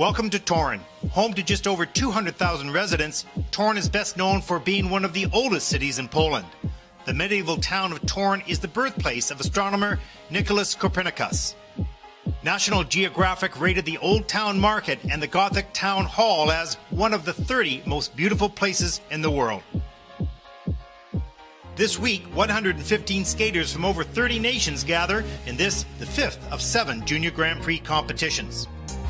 Welcome to Torun. Home to just over 200,000 residents, Torun is best known for being one of the oldest cities in Poland. The medieval town of Torun is the birthplace of astronomer Nicholas Copernicus. National Geographic rated the Old Town Market and the Gothic Town Hall as one of the 30 most beautiful places in the world. This week, 115 skaters from over 30 nations gather in this, the fifth of 7 Junior Grand Prix competitions.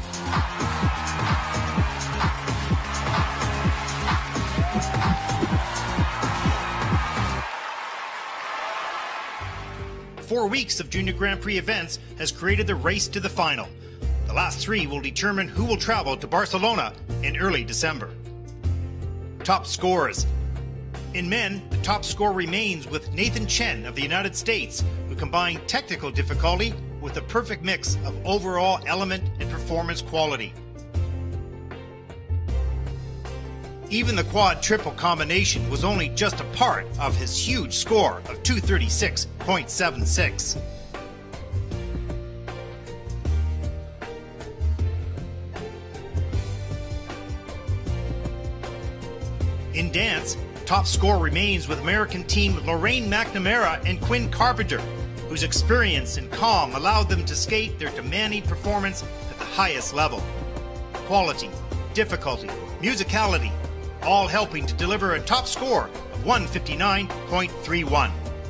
Four weeks of Junior Grand Prix events has created the race to the final. The last 3 will determine who will travel to Barcelona in early December. Top scorers. In men, the top score remains with Nathan Chen of the United States, who combined technical difficulty with a perfect mix of overall element and performance quality. Even the quad-triple combination was only just a part of his huge score of 236.76. In dance, top score remains with American team Lorraine McNamara and Quinn Carpenter, whose experience and calm allowed them to skate their demanding performance at the highest level. Quality, difficulty, musicality, all helping to deliver a top score of 159.31.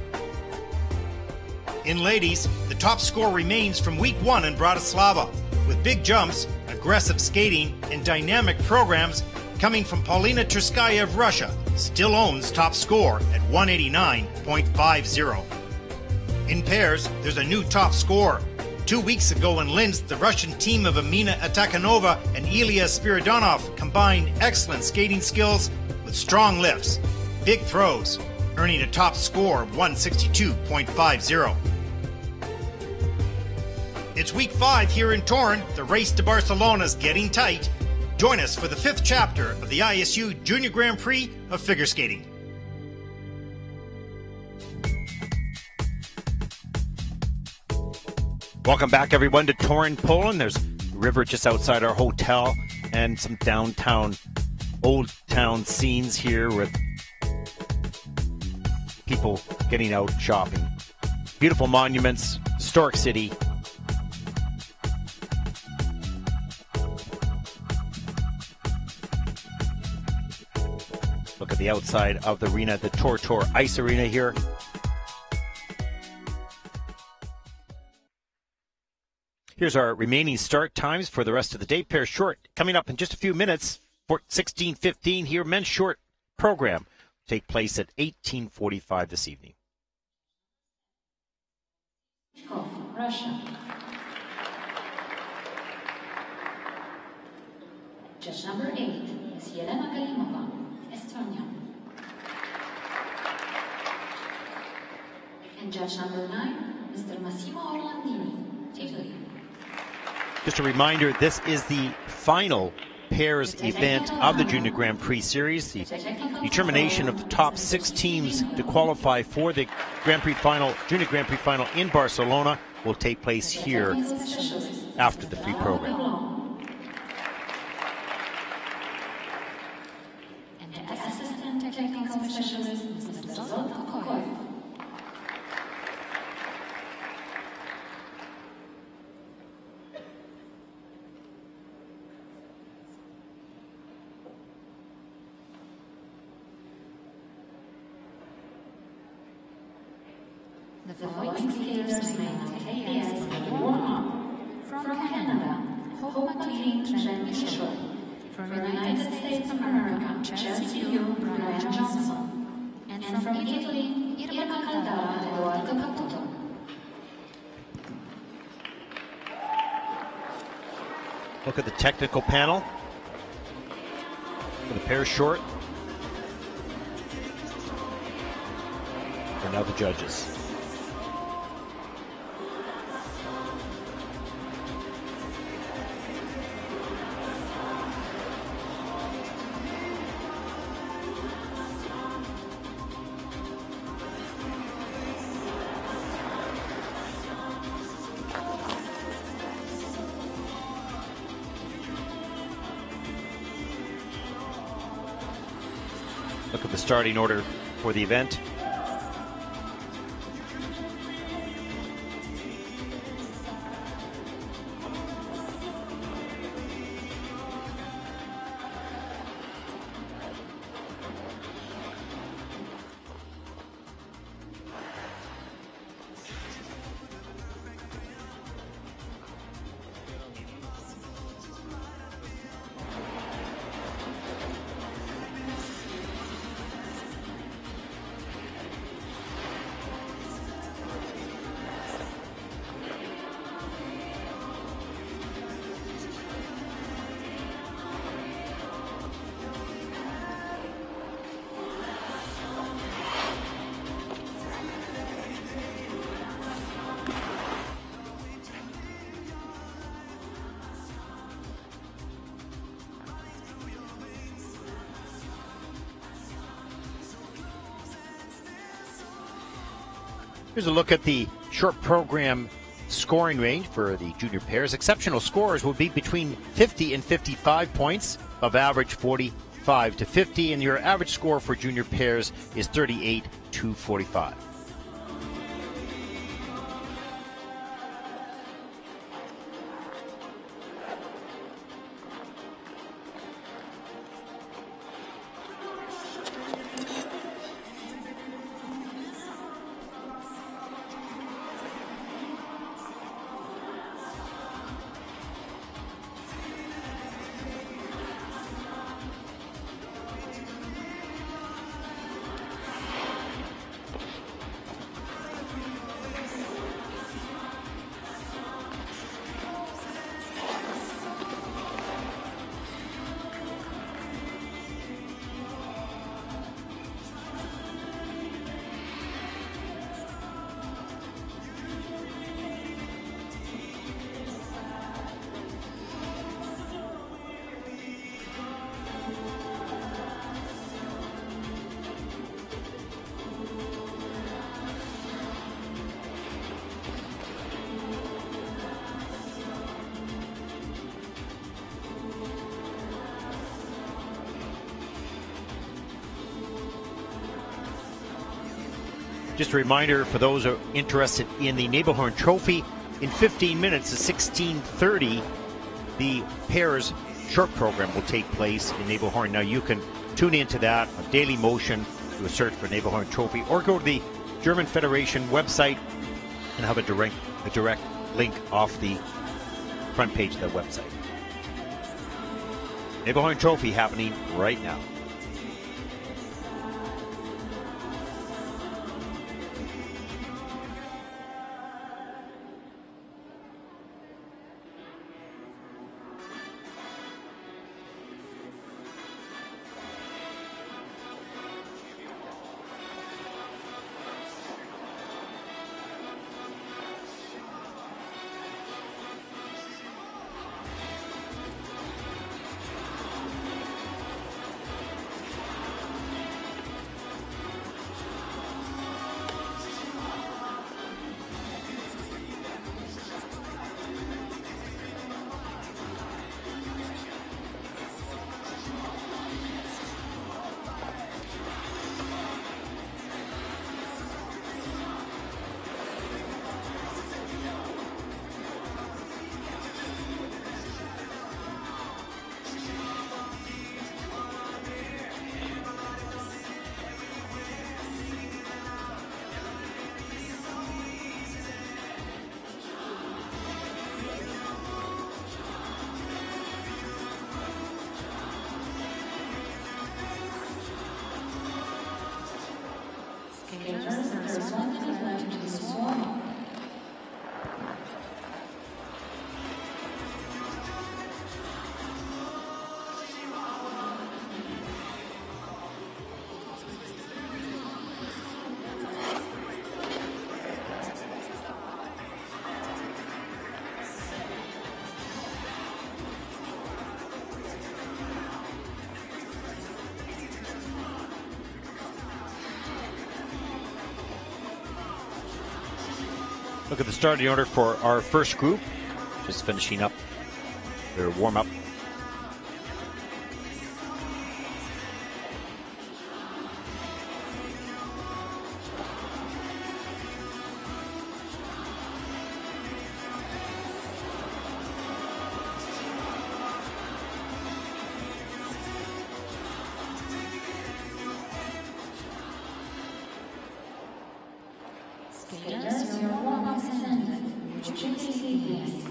In ladies, the top score remains from week 1 in Bratislava, with big jumps, aggressive skating, and dynamic programs coming from Paulina Terskaya of Russia, still owns top score at 189.50. In pairs, there's a new top score. 2 weeks ago in Linz, the Russian team of Amina Atakanova and Ilya Spiridonov combined excellent skating skills with strong lifts, big throws, earning a top score of 162.50. It's week 5 here in Torun. The race to Barcelona is getting tight. Join us for the 5th chapter of the ISU Junior Grand Prix of Figure Skating. Welcome back, everyone, to Torun, Poland. There's a river just outside our hotel and some downtown, old town scenes here with people getting out shopping. Beautiful monuments, historic city. Look at the outside of the arena, the Tortur Ice Arena here. Here's our remaining start times for the rest of the day. Pair short coming up in just a few minutes. 16:15 here. Men's short program will take place at 18:45 this evening. Russia. Judge number 8 is Yelena Galimova, Estonia. And judge number 9, Mr. Massimo Orlandini, Italy. Just a reminder, this is the final pairs event of the Junior Grand Prix Series. The determination of the top 6 teams to qualify for the Grand Prix final, Junior Grand Prix final in Barcelona will take place here after the free program. And the assistant technical specialist, Mr. Zolko. The following skaters may not take the ice for the warm-up. From Canada, Hope McLean, Trent Mitchell. From United States of America, Chelsea Yu, Brian Johnson. And from Italy, Irma Caldara, Eduardo Caputo. Look at the technical panel for the pair short. And now the judges. Look at the starting order for the event. Here's a look at the short program scoring range for the junior pairs. Exceptional scores will be between 50 and 55 points, of average 45 to 50, and your average score for junior pairs is 38 to 45. Just a reminder for those who are interested in the Nebelhorn Trophy, in 15 minutes at 16:30, the pairs short program will take place in Nebelhorn. Now you can tune into that on Daily Motion, do a search for Nebelhorn Trophy, or go to the German Federation website and have a direct link off the front page of the website. Nebelhorn Trophy happening right now. Look at the starting order for our first group. Just finishing up their warm-up. Skaters, your warm-up is ended. Would you please say yes?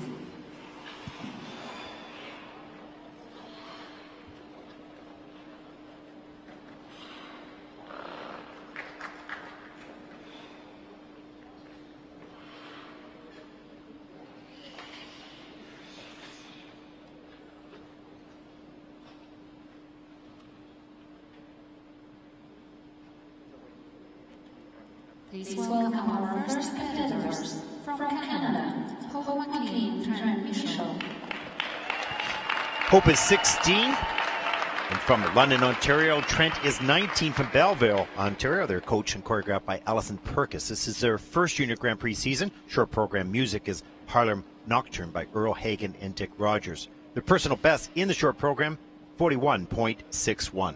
Please welcome our first competitors from Canada, Hope McLean, Trent Michaud. Hope is 16, and from London, Ontario, Trent is 19 from Belleville, Ontario. They're coached and choreographed by Alison Perkis. This is their first Junior Grand Prix season. Short program music is Harlem Nocturne by Earl Hagen and Dick Rogers. Their personal best in the short program, 41.61.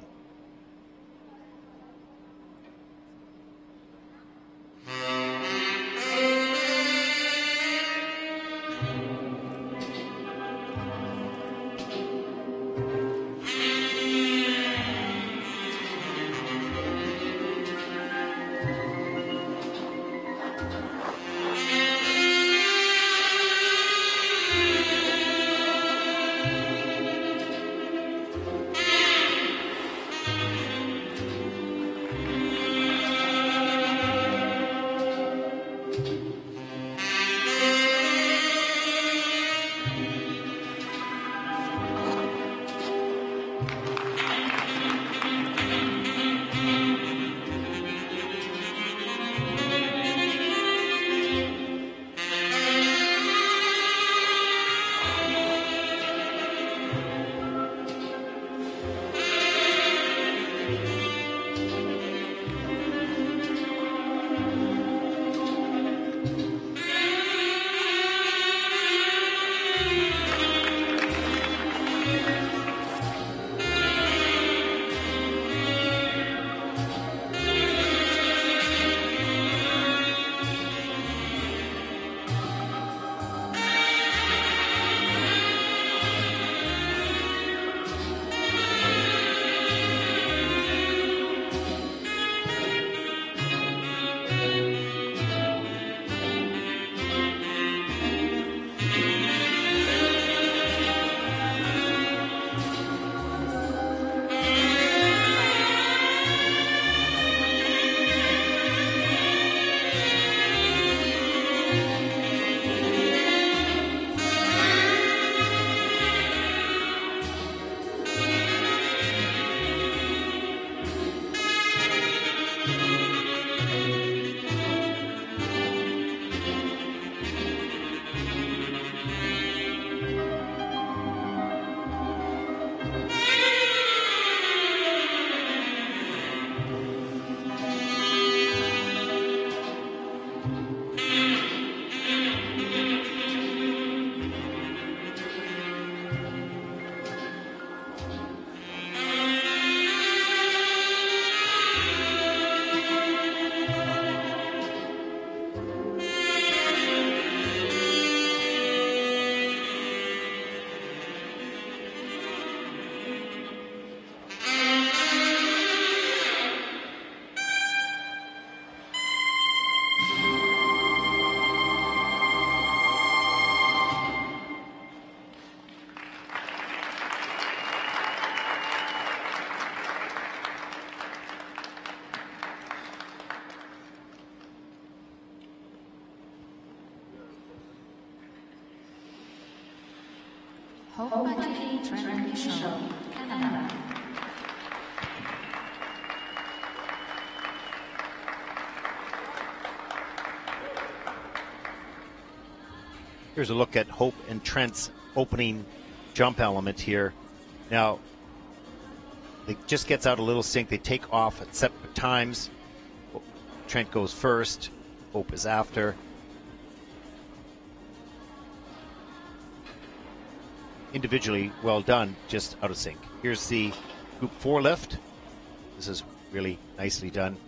Hope McLean, Trent Michaud, Canada. Here's a look at Hope and Trent's opening jump element here. Now, it just gets out a little sync. They take off at separate times. Trent goes first. Hope is after. Individually well done, just out of sync. Here's the group 4 lift. This is really nicely done.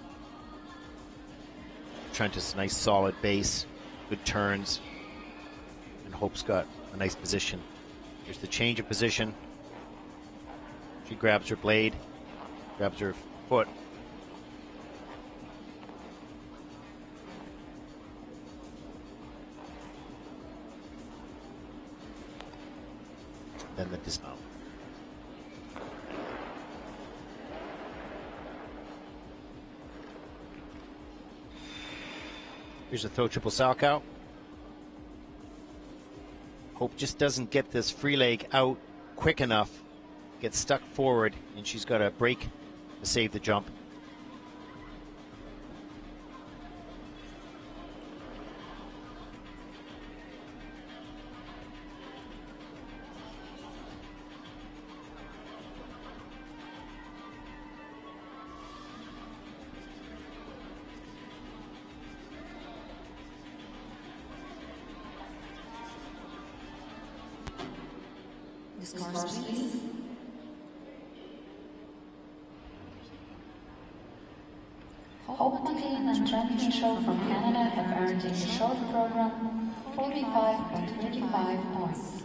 Trent is a nice solid base, good turns, and Hope's got a nice position. Here's the change of position. She grabs her blade, grabs her foot. than the dismount. Here's a throw triple Salchow. Hope just doesn't get this free leg out quick enough, gets stuck forward, and she's got to break to save the jump. Scores, please. Hope and Championship from Canada have earned in the short program 45.35 points.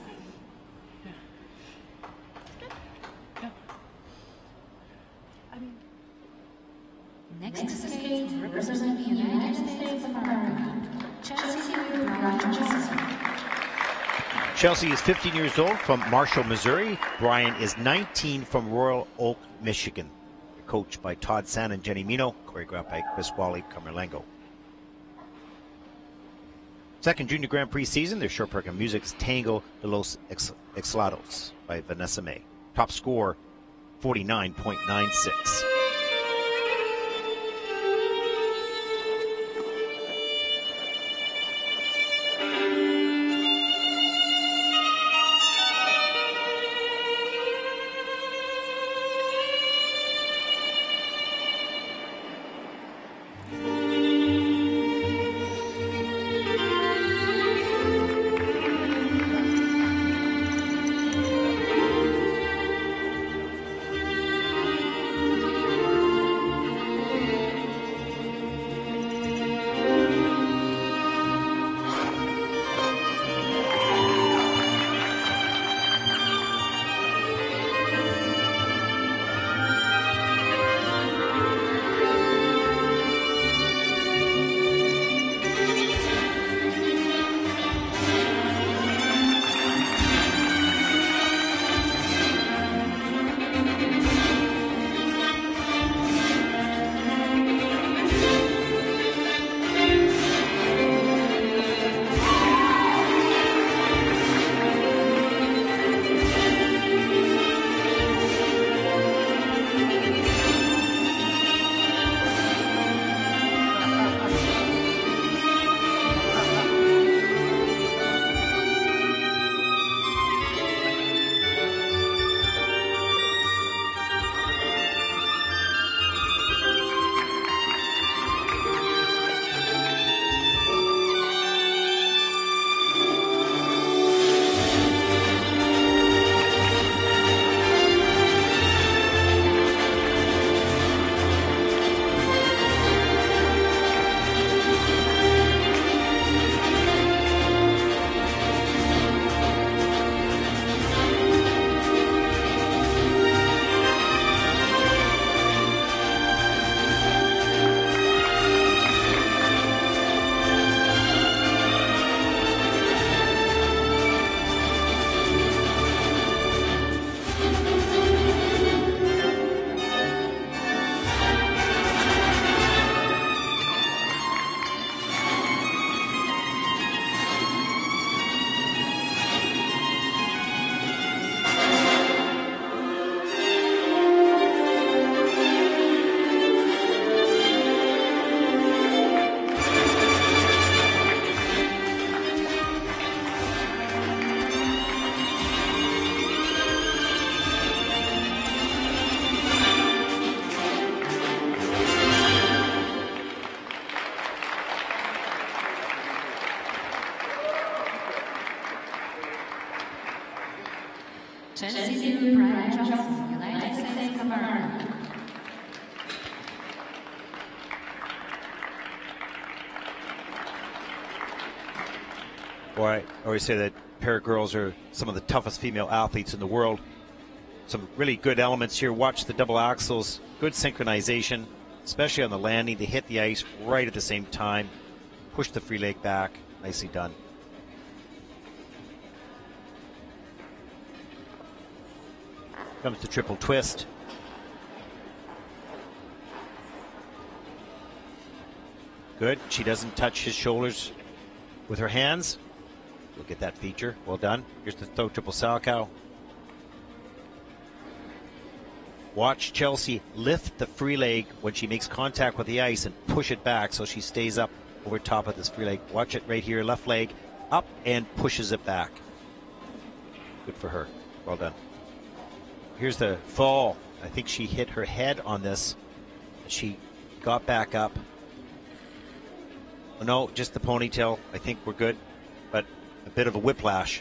Next skate representing the United States of America, Chelsea Brian Johnson. Chelsea is 15 years old from Marshall, Missouri. Brian is 19 from Royal Oak, Michigan. Coached by Todd San and Jenny Mino, choreographed by Pasquale Camerlengo. Second Junior Grand Prix season, their short program music is Tango de los Exlados by Vanessa May. Top score, 49.96. Chelsea Brian Johnson, United States of America. Boy, I always say that pair of girls are some of the toughest female athletes in the world. Some really good elements here. Watch the double axels, good synchronization, especially on the landing. They hit the ice right at the same time. Push the free leg back. Nicely done. Comes the triple twist. Good. She doesn't touch his shoulders with her hands. Look at that feature. Well done. Here's the throw triple Salchow. Watch Chelsea lift the free leg when she makes contact with the ice and push it back so she stays up over top of this free leg. Watch it right here. Left leg up and pushes it back. Good for her. Well done. Here's the fall. I think she hit her head on this. She got back up. Oh, no, just the ponytail. I think we're good, but a bit of a whiplash.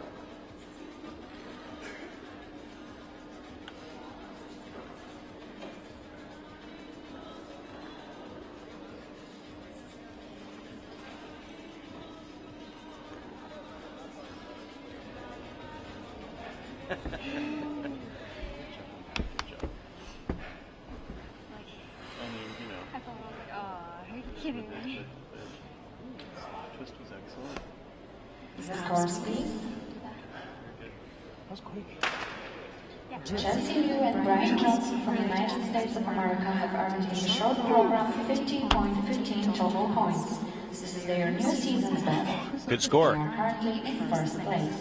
Jesse Liu and Brian Johnson from the United States of America have earned in the short program 15.15 total points. This is their new season's best. Good score. They are currently in first place.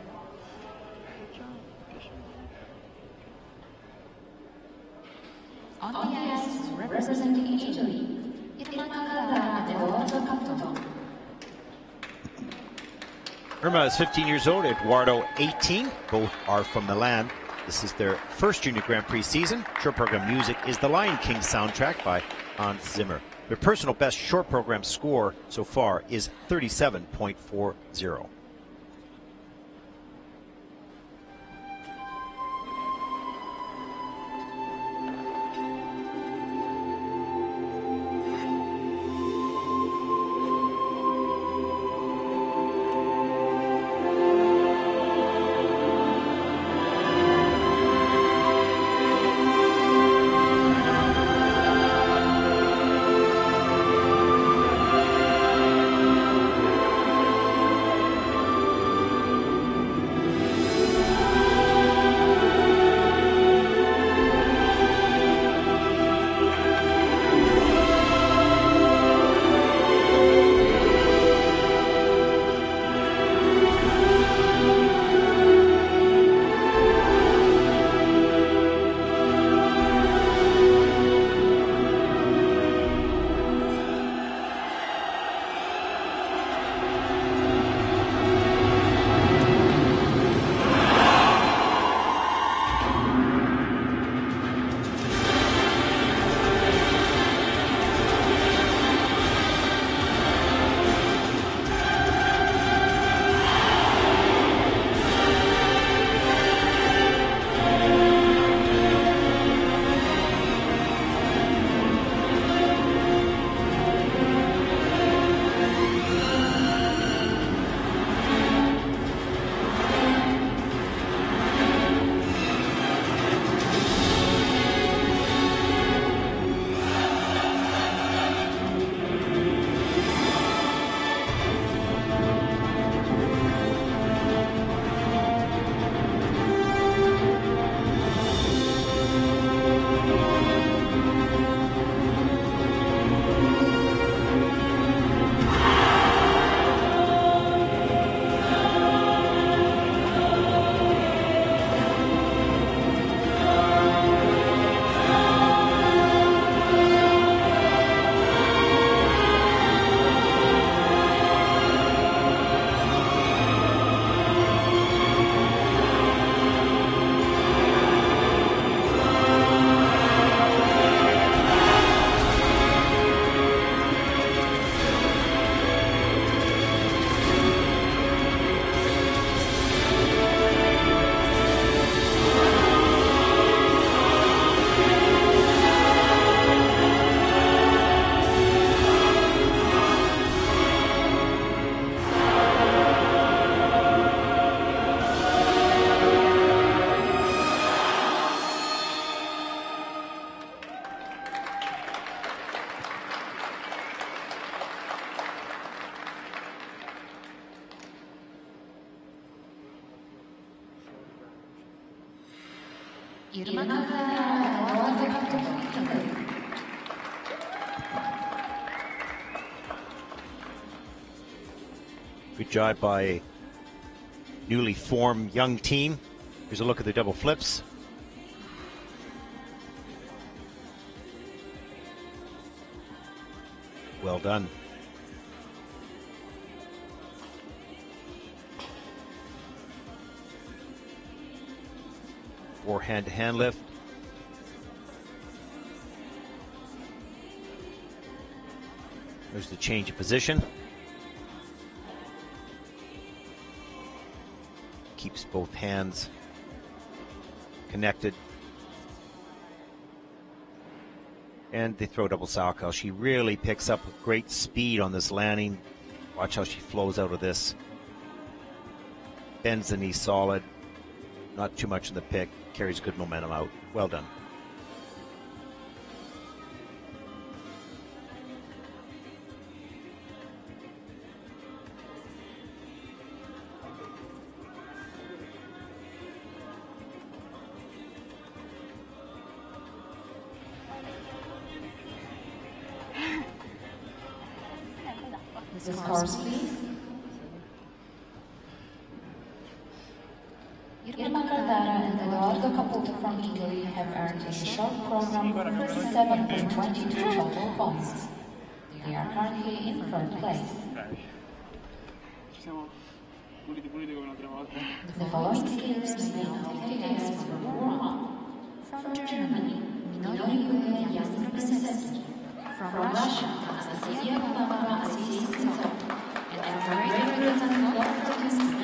On the ice, representing Italy, Irma is 15 years old, Eduardo 18. Both are from Milan. This is their first Junior Grand Prix season. Short program music is the Lion King soundtrack by Hans Zimmer. Their personal best short program score so far is 37.40. Good job by a newly formed young team. Here's a look at the double flips. Well done. Forehand to hand lift. There's the change of position. Keeps both hands connected. And they throw double Salchow. She really picks up great speed on this landing. Watch how she flows out of this. Bends the knee solid. Not too much in the pick. Carries good momentum out. Well done. The scores, please. Irma Cardara and Eduardo Caputo from Italy have earned a short program 37.22 total points. They are currently in third place. The following skiers may not take place for warm-up. From Germany, Minori Jastrzębski. From Russia, Anastasia Pavlova and from Great Britain, Dr.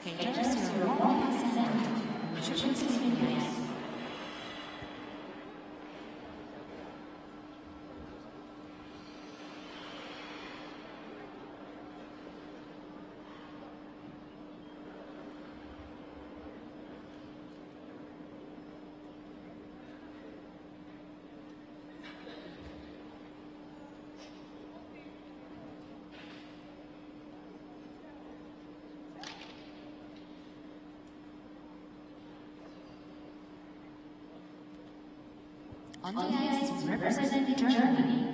Skaters, your warm-up is ended. Would you please leave the ice? On the ice, representing Germany,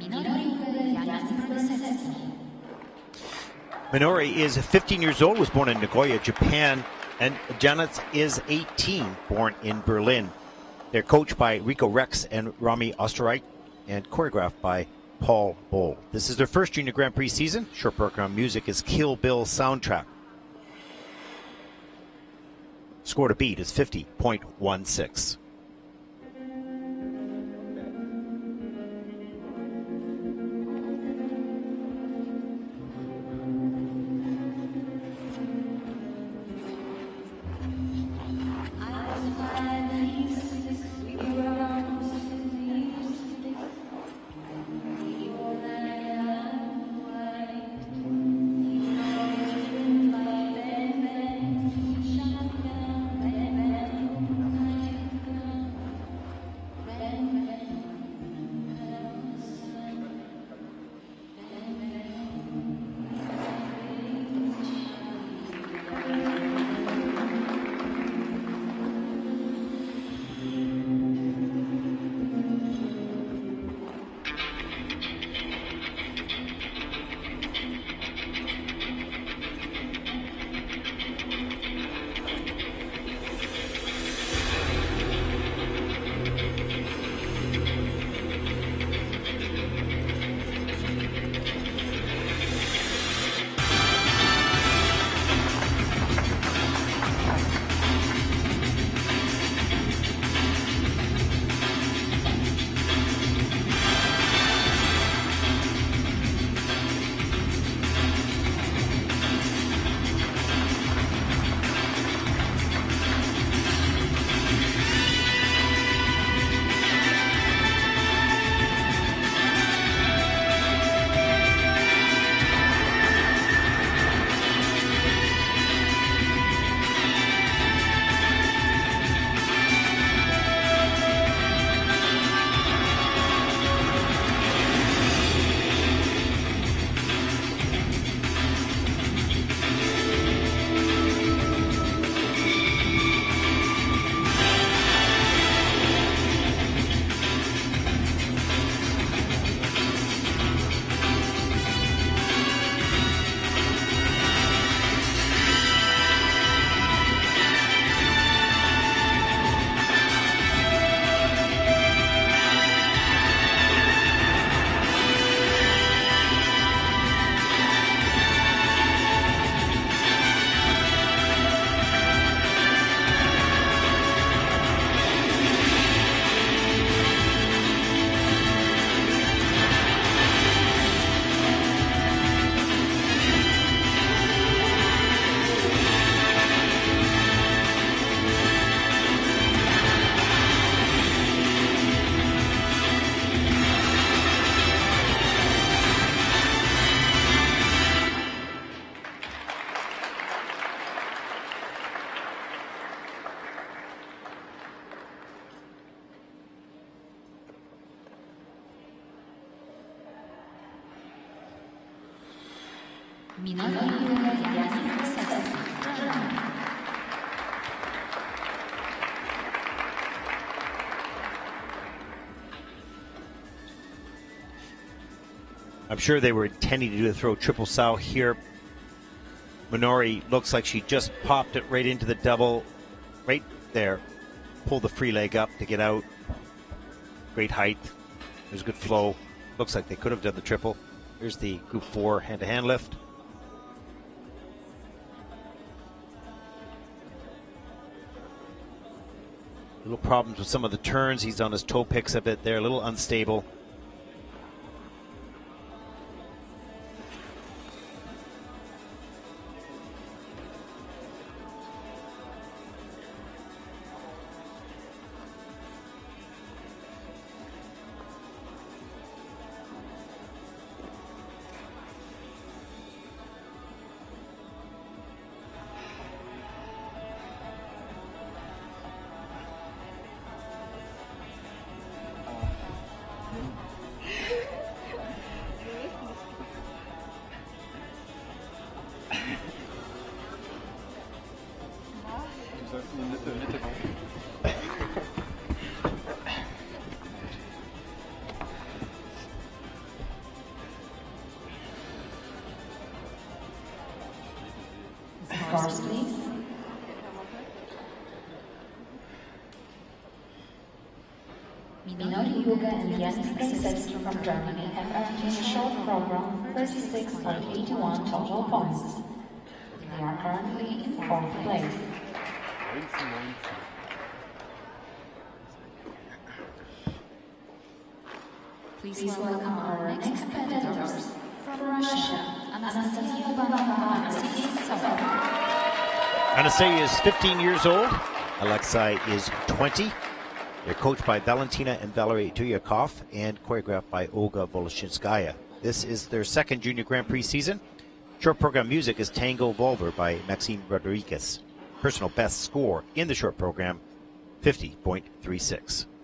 Minori is 15 years old, was born in Nagoya, Japan, and Janet is 18, born in Berlin. They're coached by Rico Rex and Rami Osterreich and choreographed by Paul Boll. This is their first Junior Grand Prix season. Short program music is Kill Bill soundtrack. Score to beat is 50.16. I'm sure they were intending to do the throw triple sow here. Minori looks like she just popped it right into the double right there. Pulled the free leg up to get out. Great height. There's good flow. Looks like they could have done the triple. Here's the group 4 hand-to-hand lift. Little problems with some of the turns. He's on his toe picks a bit there, a little unstable. Scores, please. Minori Yuga and Jens Princess from Germany have earned in a short program 36.81 total points. They are currently in 4th place. Please welcome our next competitors from Russia, Anastasia Kubanova and Alexei Tsov. Anastasia is 15 years old. Alexei is 20. They're coached by Valentina and Valery Tuyakov and choreographed by Olga Voloshinskaya. This is their second Junior Grand Prix season. Short program music is Tango Volver by Maxime Rodriguez. Personal best score in the short program, 50.36.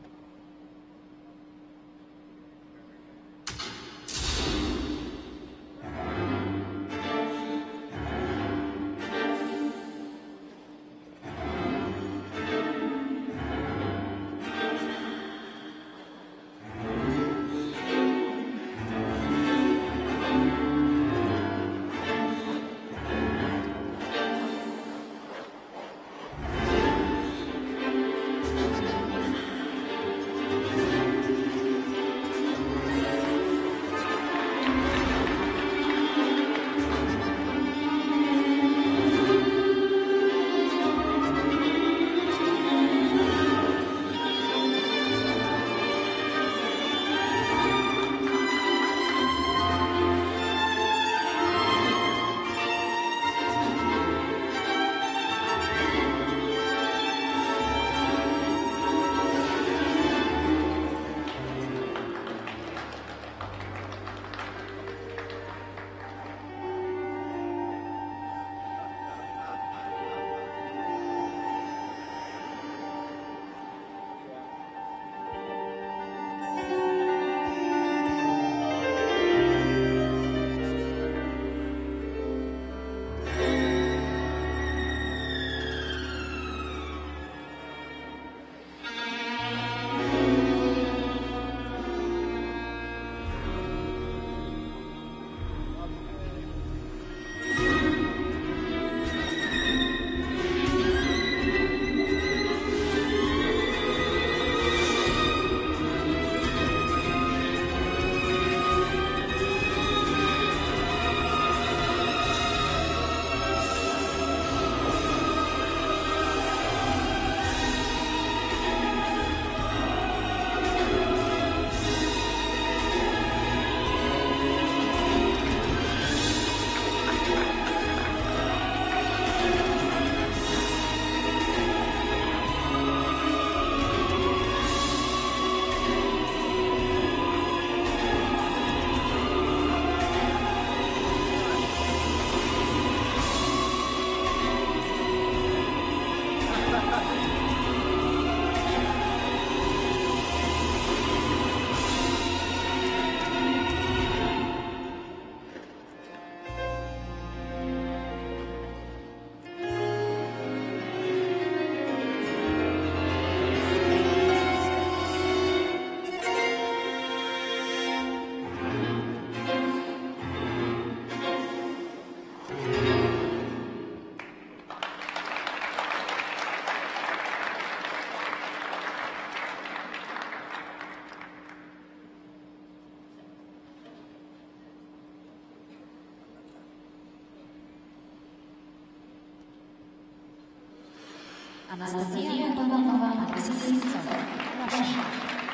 Anastasia Kubanova and Alexei Tsov, Russia.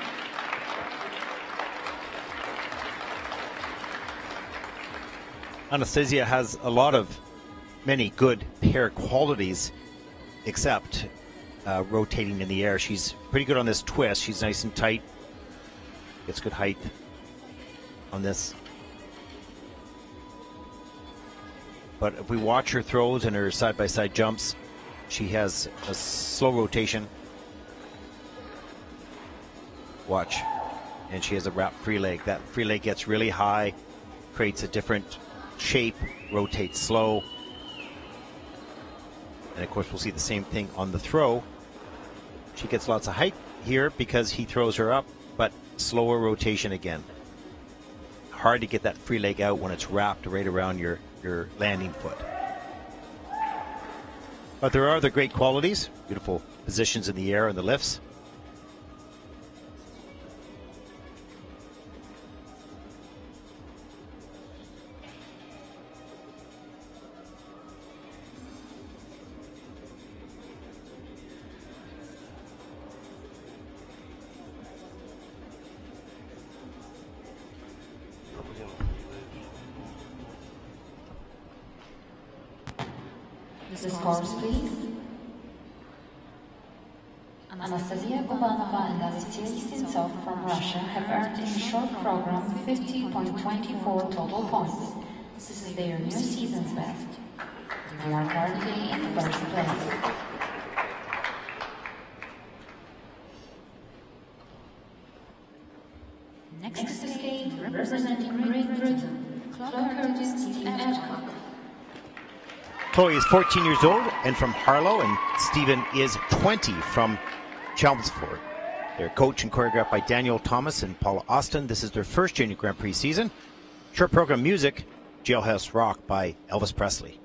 Anastasia has many good pair qualities, except rotating in the air. She's pretty good on this twist. She's nice and tight. Gets good height on this. But if we watch her throws and her side-by-side jumps, she has a slow rotation. Watch. And she has a wrap free leg. That free leg gets really high, creates a different shape, rotates slow. And of course, we'll see the same thing on the throw. She gets lots of height here because he throws her up, but slower rotation again. Hard to get that free leg out when it's wrapped right around your landing foot. But there are other great qualities. Beautiful positions in the air and the lifts. The scores, please. Anastasia Gubanova and Assia Sintsov from Russia have earned in the short program 50.24 total points. This is their new season's best. They are currently in first place. Next to skate, representing Great Britain, Clocker Steve Adcock. Chloe is 14 years old and from Harlow, and Stephen is 20 from Chelmsford. They're coached and choreographed by Daniel Thomas and Paula Austin. This is their first Junior Grand Prix season. Short program music, Jailhouse Rock by Elvis Presley.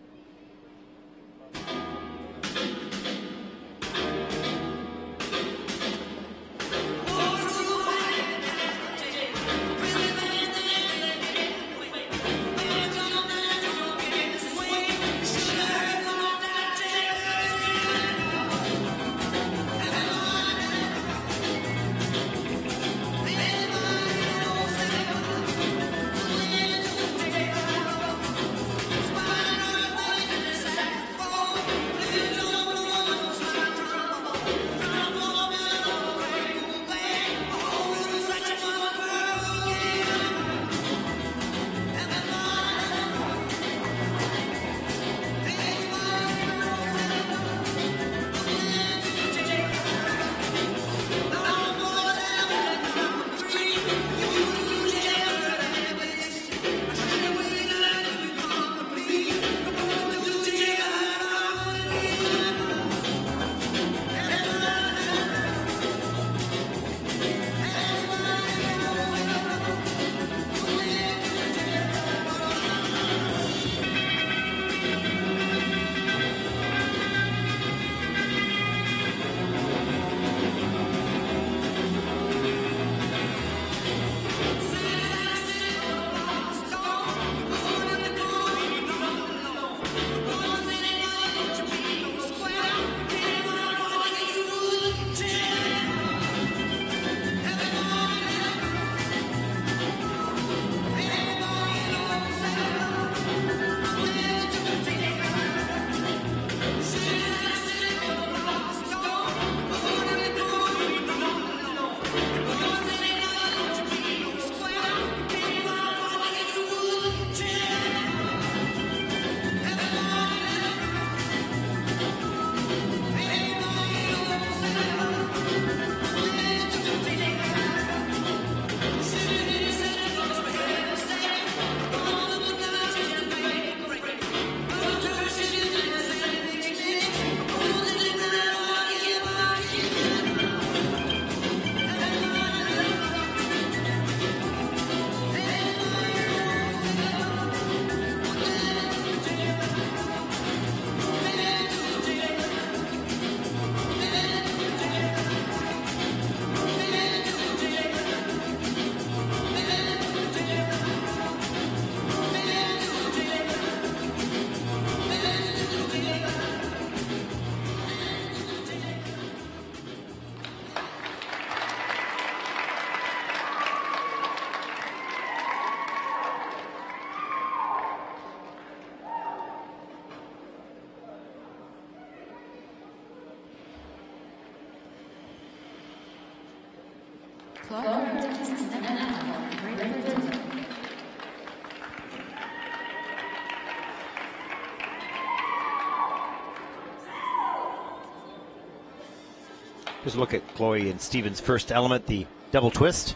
Here's a look at Chloe and Stephen's first element, the double twist.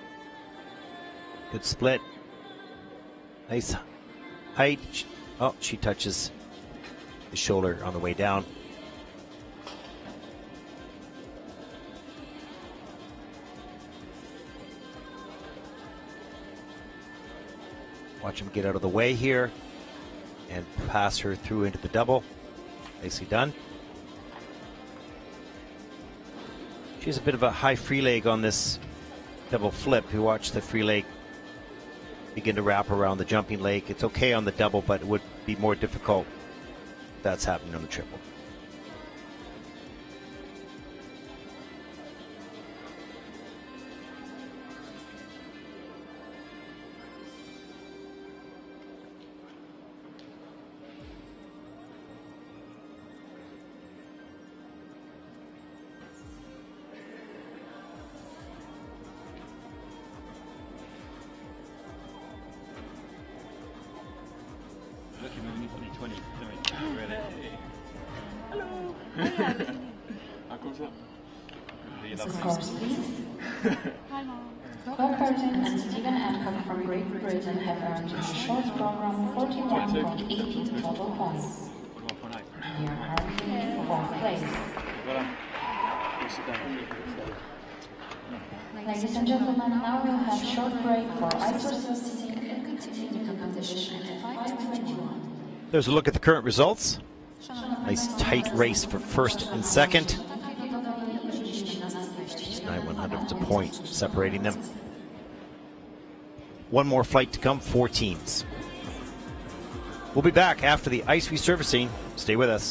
Good split. Nice height. Oh, she touches his shoulder on the way down. Watch him get out of the way here and pass her through into the double. Nicely done. She has a bit of a high free leg on this double flip. You watch the free leg begin to wrap around the jumping leg. It's okay on the double, but it would be more difficult if that's happening on the triple. And Stephen Adcock from Great Britain have earned a short program 41.80 total points. They are currently in fourth place. Ladies and gentlemen, now we'll have short break for ISU seating and continue the competition at 5:21. There's a look at the current results. Nice tight race for first and second. Just 9/100ths a point separating them. One more flight to come, 4 teams. We'll be back after the ice resurfacing. Stay with us.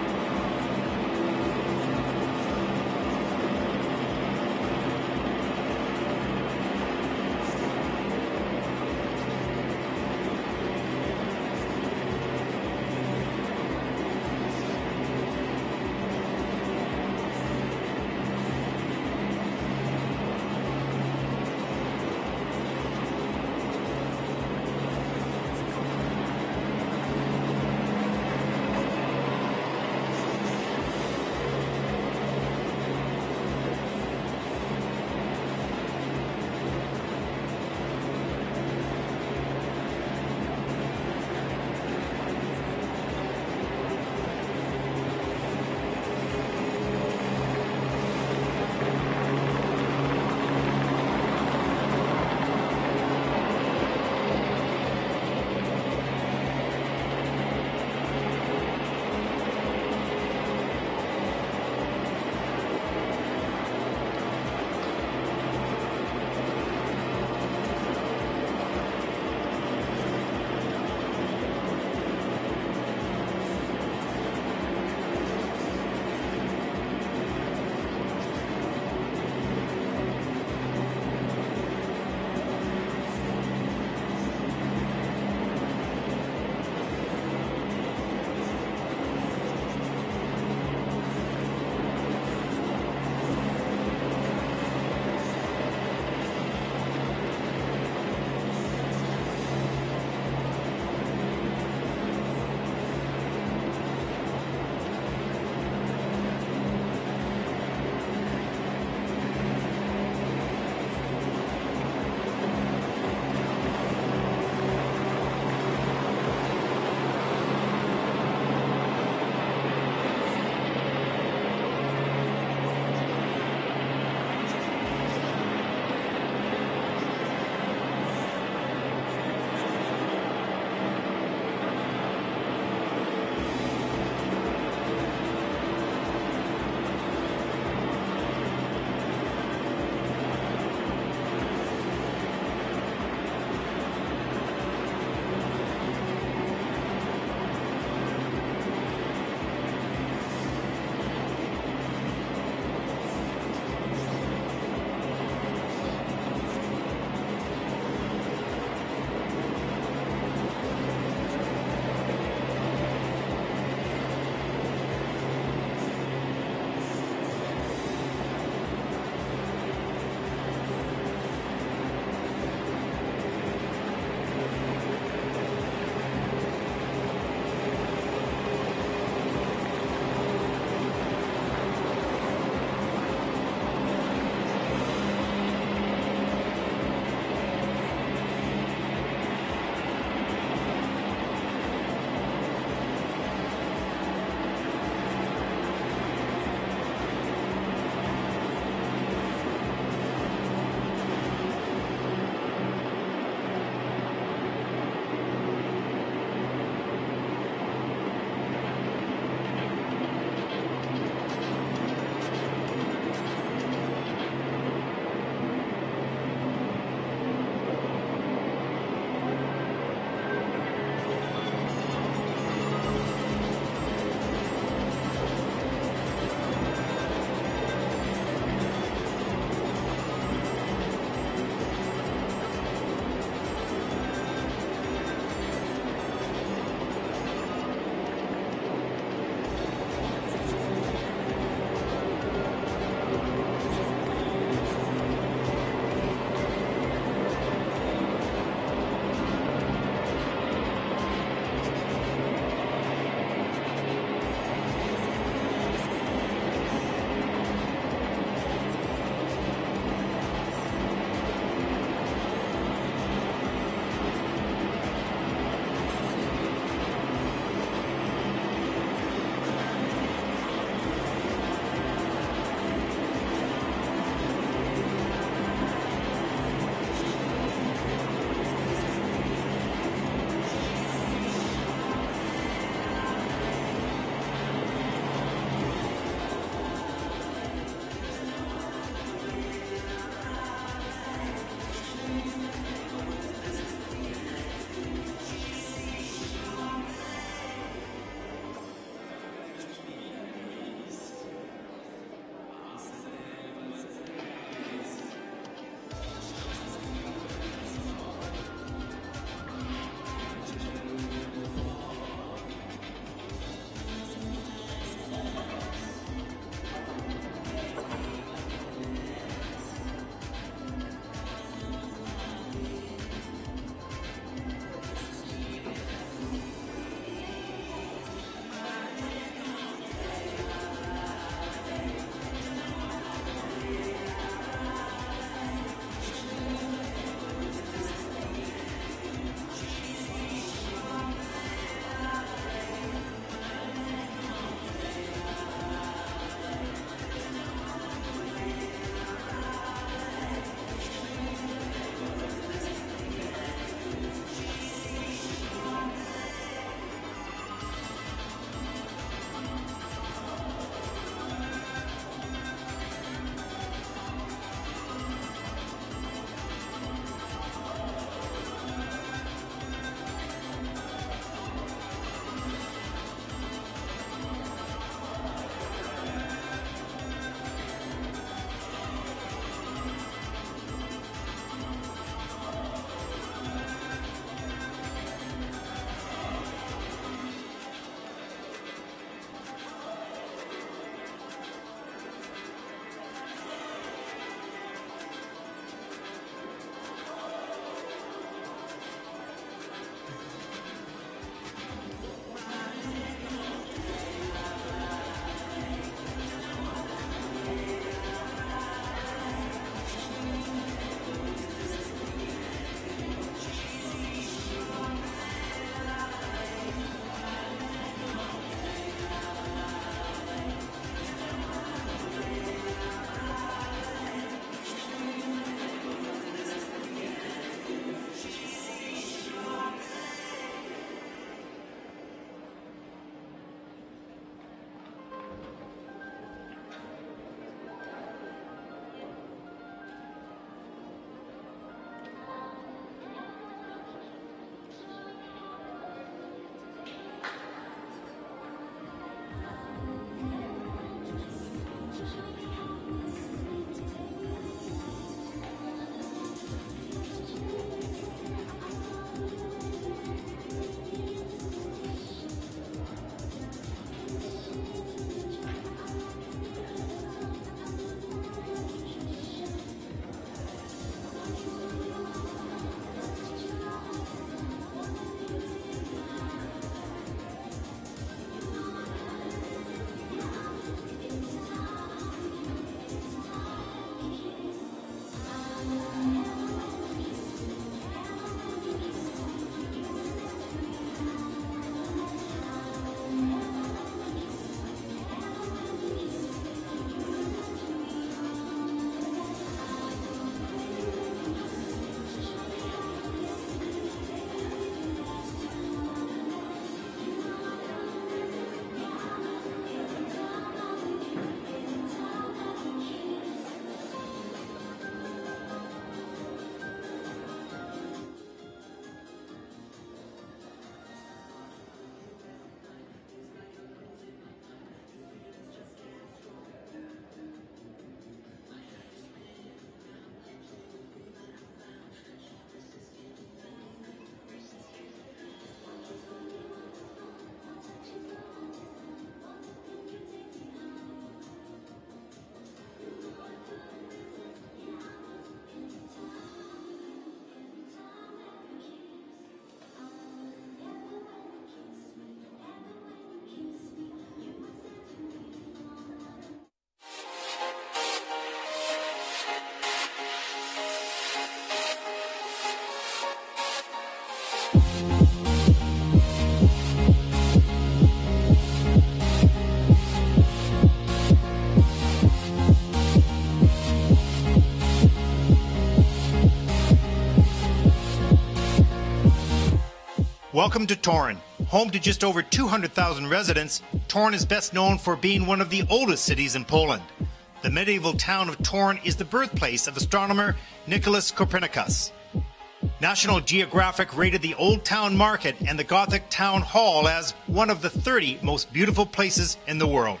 Welcome to Torun. Home to just over 200,000 residents, Torun is best known for being one of the oldest cities in Poland. The medieval town of Torun is the birthplace of astronomer Nicholas Copernicus. National Geographic rated the Old Town Market and the Gothic Town Hall as one of the 30 most beautiful places in the world.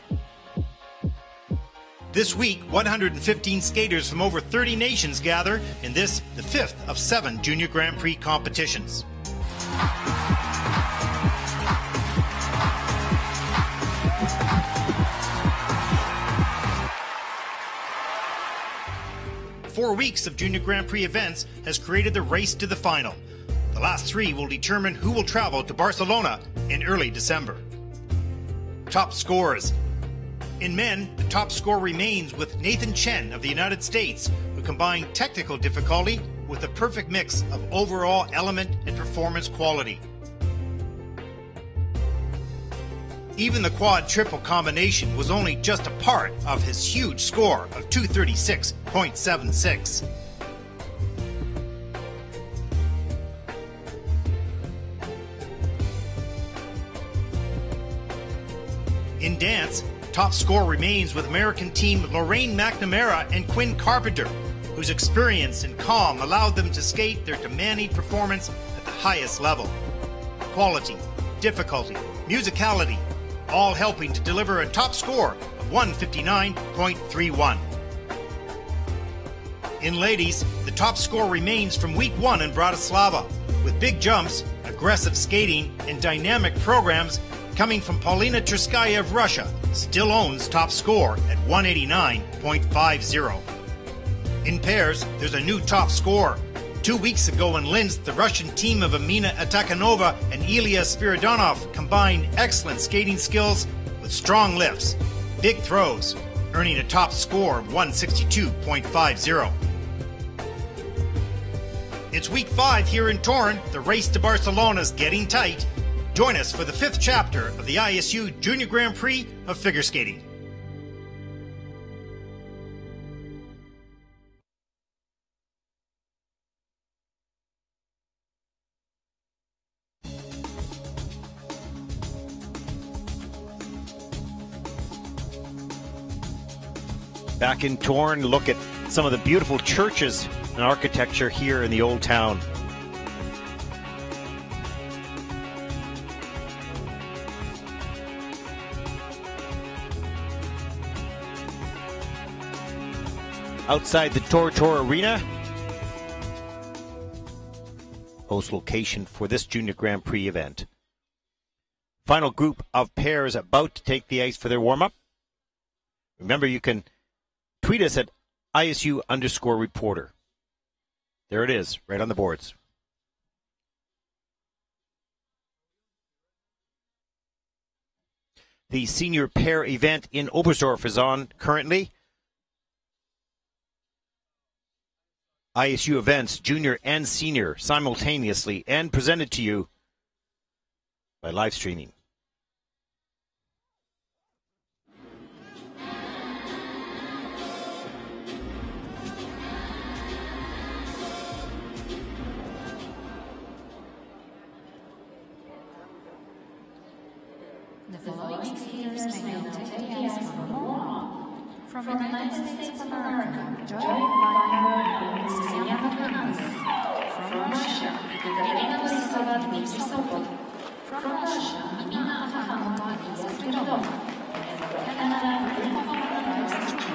This week, 115 skaters from over 30 nations gather in this, the fifth of 7 Junior Grand Prix competitions. Four weeks of Junior Grand Prix events has created the race to the final. The last 3 will determine who will travel to Barcelona in early December. Top scorers. In men, the top score remains with Nathan Chen of the United States, who combined technical difficulty with a perfect mix of overall element and performance quality. Even the quad-triple combination was only just a part of his huge score of 236.76. In dance, top score remains with American team Lorraine McNamara and Quinn Carpenter, whose experience and calm allowed them to skate their demanding performance at the highest level. Quality, difficulty, musicality, all helping to deliver a top score of 159.31. In ladies, the top score remains from week 1 in Bratislava, with big jumps, aggressive skating, and dynamic programs coming from Paulina Terskaya of Russia, still owns top score at 189.50. In pairs, there's a new top score. 2 weeks ago in Linz, the Russian team of Amina Atakanova and Ilya Spiridonov combined excellent skating skills with strong lifts, big throws, earning a top score of 162.50. It's week 5 here in Torun. The race to Barcelona is getting tight. Join us for the 5th chapter of the ISU Junior Grand Prix of Figure Skating. Back in Torun, look at some of the beautiful churches and architecture here in the old town. Outside the Torun Arena, host location for this Junior Grand Prix event. Final group of pairs about to take the ice for their warm-up. Remember, you can tweet us at ISU_reporter. There it is, right on the boards. The senior pair event in Oberstdorf is on currently. ISU events, junior and senior, simultaneously and presented to you by live streaming. The following skaters may not take the ice for a warm-up. From the United States of America, Joy Wagner and Ksenia Fernandez. From Russia, Ekaterina Borisova and Dmitry Sokol. From Russia, Amina Atakanova and Ilya Spiridonov. And from Canada, Prix.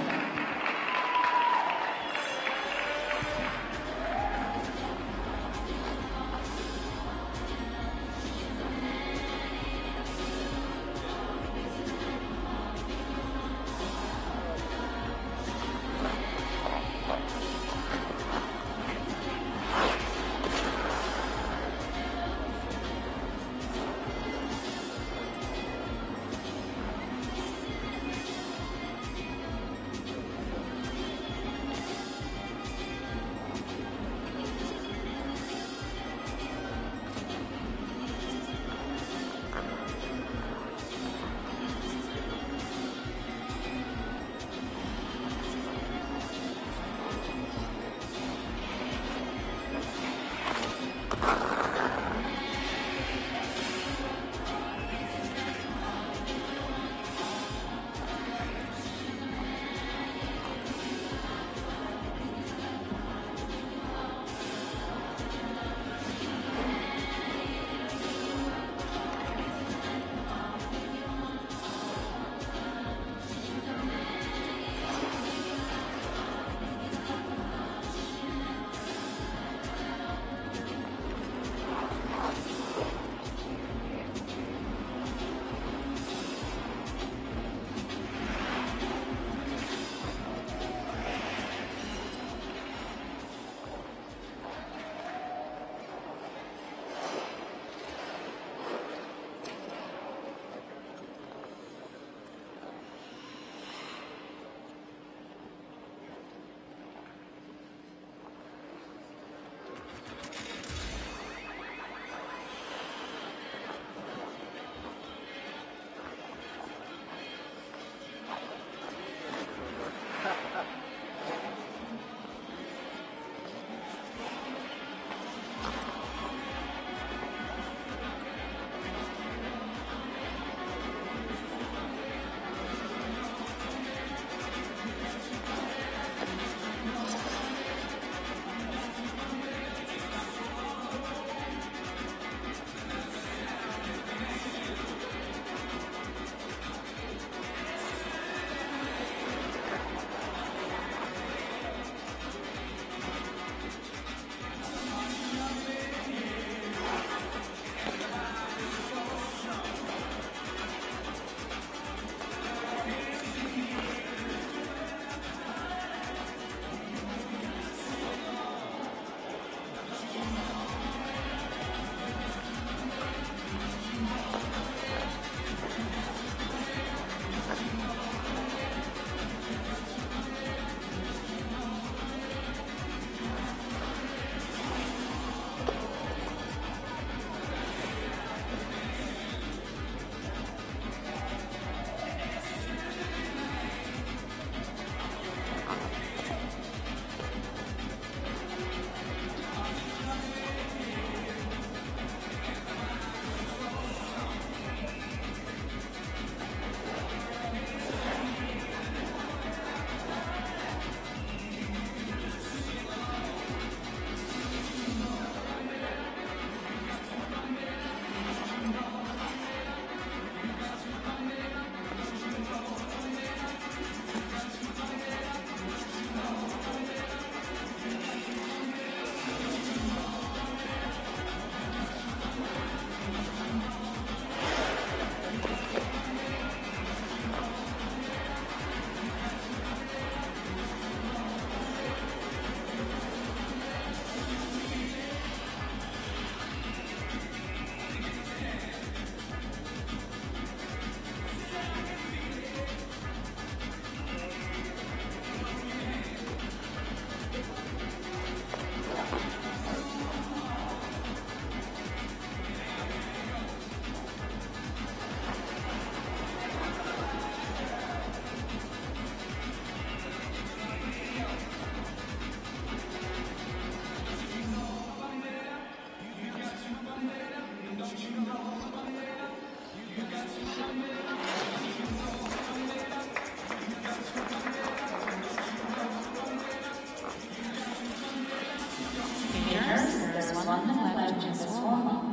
1 minute left in this warm-up.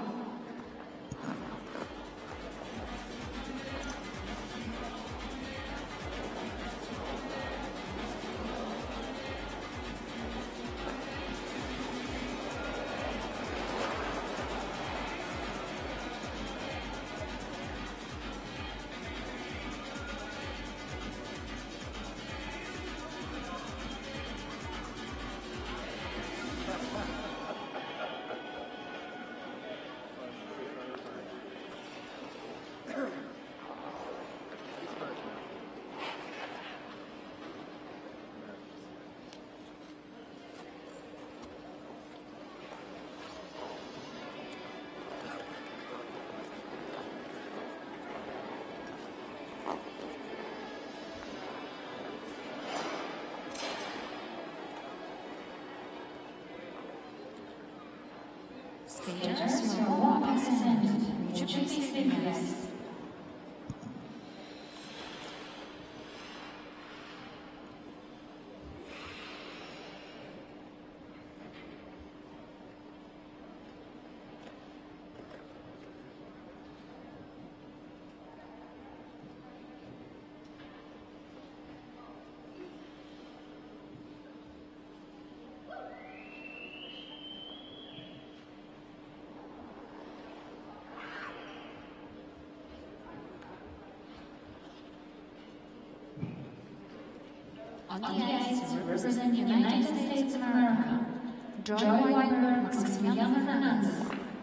Skaters, your warm-up has ended. Would you please be nice? On the ice to represent the United States of America, Joy Weinberg, Maximilian Fernandez.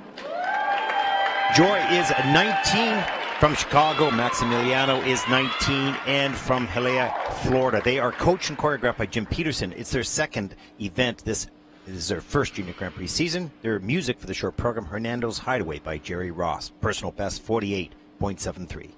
Joy is 19 from Chicago. Maximiliano is 19 and from Hialeah, Florida. They are coached and choreographed by Jim Peterson. It's their second event. This is their first Junior Grand Prix season. Their music for the short program, Hernando's Hideaway by Jerry Ross. Personal best 48.73.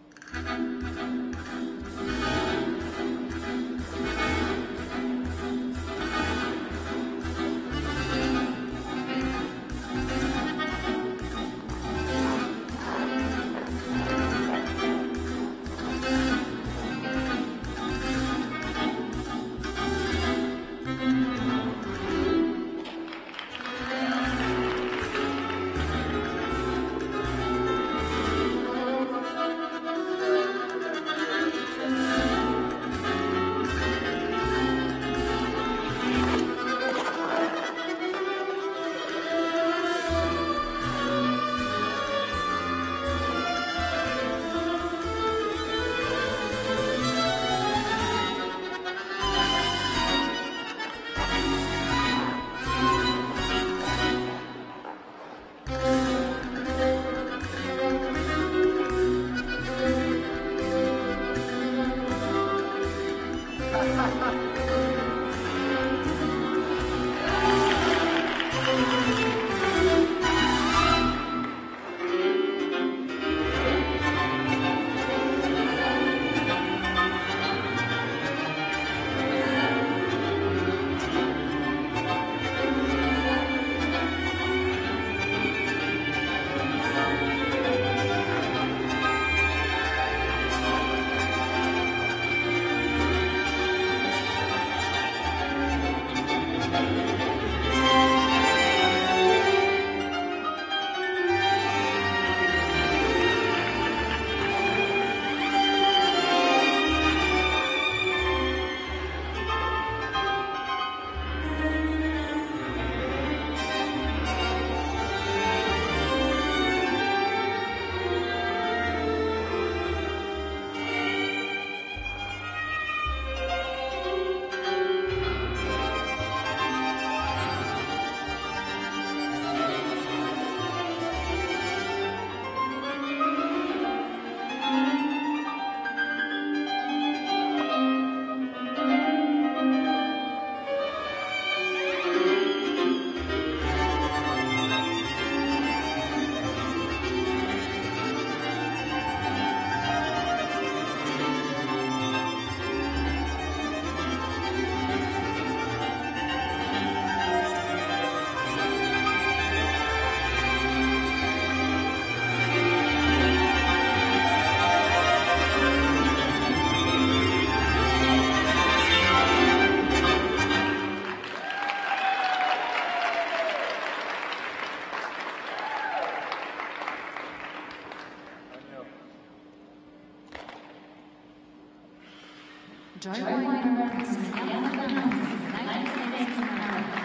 Joy Weinberg, Maximiliano Fernandez, United States of America.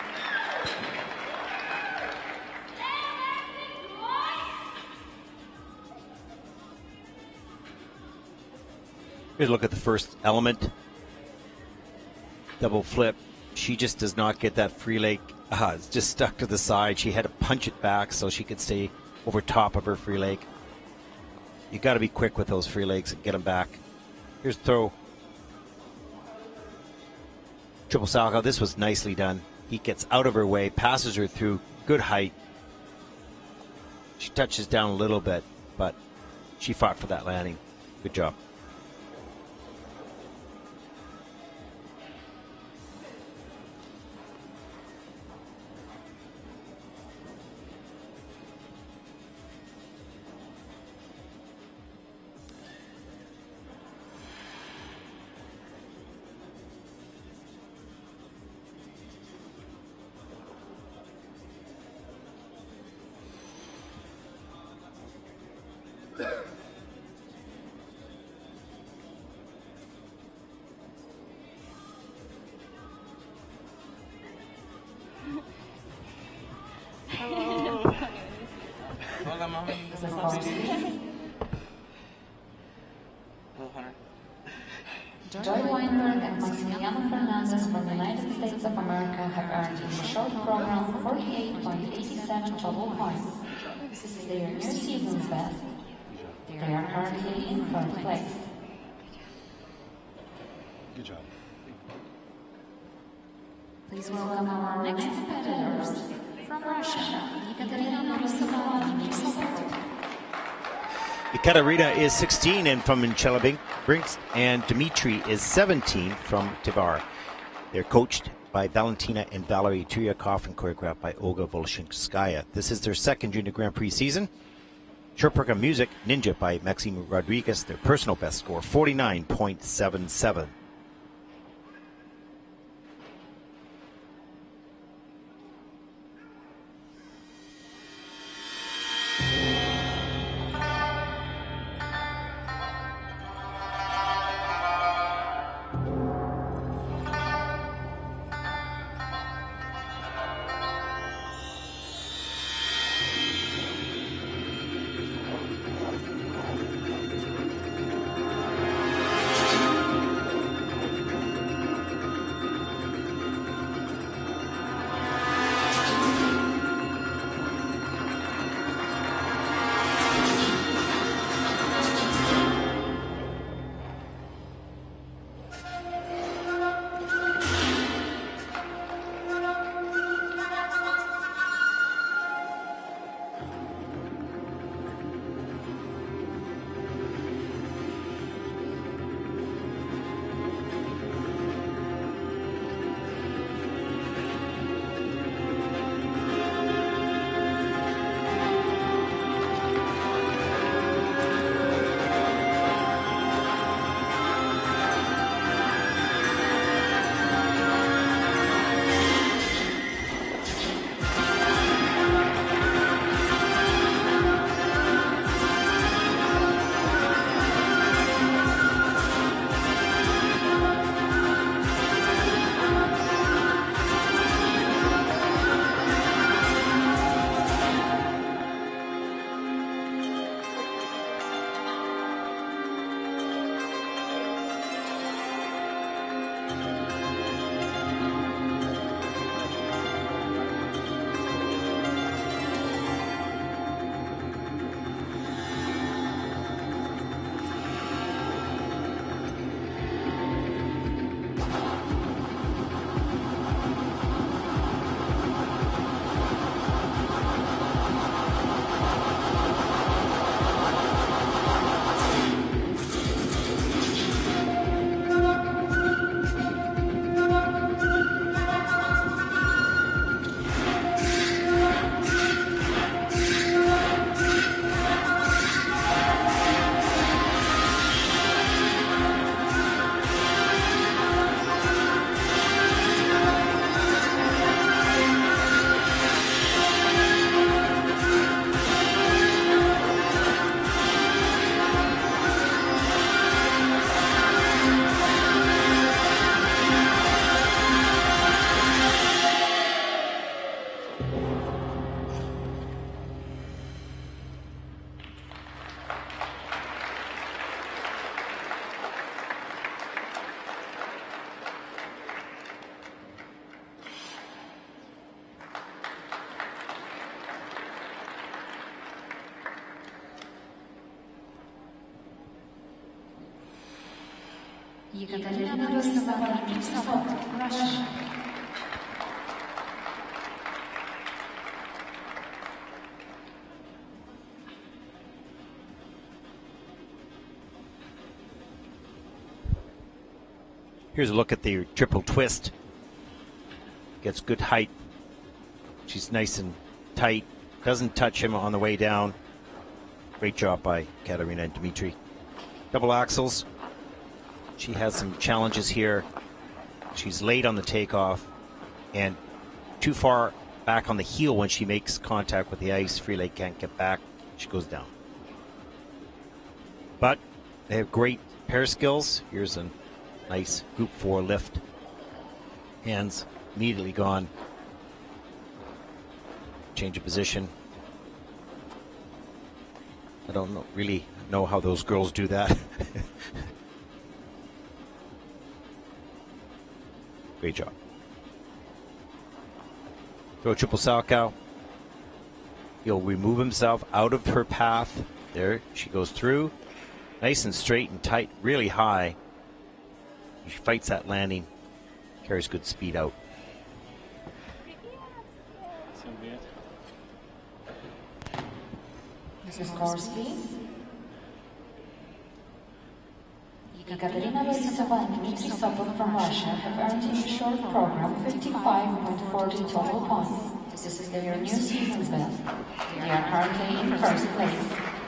Here's a look at the first element. Double flip. She just does not get that free leg. It's just stuck to the side. She had to punch it back so she could stay over top of her free leg. You got to be quick with those free legs and get them back. Here's throw. Triple salchow. This was nicely done. He gets out of her way, passes her through. Good height. She touches down a little bit, but she fought for that landing. Good job. Joy Weinberg and Maximiliano Fernandez from the United States of America have earned in the short program 48.87 total points. This is their new season's best. They are currently in third place. Good job. Please welcome our next competitors from Russia, Ekaterina Borisova and Miksa. Ekaterina is 16 and from Chelyabinsk, and Dmitry is 17 from Tver. They're coached by Valentina and Valery Turyakov and choreographed by Olga Voloshinskaya. This is their second Junior Grand Prix season. Short program music, Ninja by Maxime Rodriguez. Their personal best score, 49.77. Russia. Here's a look at the triple twist. Gets good height. She's nice and tight. Doesn't touch him on the way down. Great job by Katerina and Dmitry. Double axels. She has some challenges here. She's late on the takeoff and too far back on the heel when she makes contact with the ice. Free leg can't get back. She goes down. But they have great pair skills. Here's a nice group 4 lift. Hands immediately gone. Change of position. I don't really know how those girls do that. Great job. Throw a triple Salchow. He'll remove himself out of her path. There, she goes through. Nice and straight and tight, really high. She fights that landing. Carries good speed out. This is Korsky. Ekaterina Vassileva and Dmitry Sopov from Russia have earned in the short program 55.40 total points. This is their new season's best. They are currently in first place.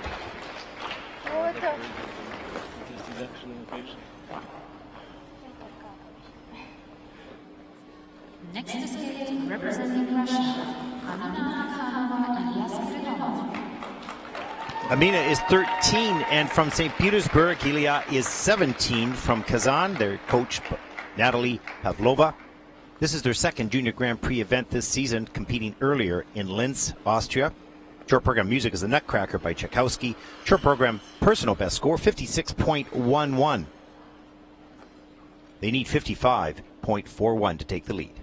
Next is skating representing Russia, Anna Khanova and Yaskrinova. Amina is 13, and from St. Petersburg, Ilya is 17 from Kazan. Their coach, Natalie Pavlova. This is their second Junior Grand Prix event this season, competing earlier in Linz, Austria. Short program music is a Nutcracker by Tchaikovsky. Short program personal best score, 56.11. They need 55.41 to take the lead.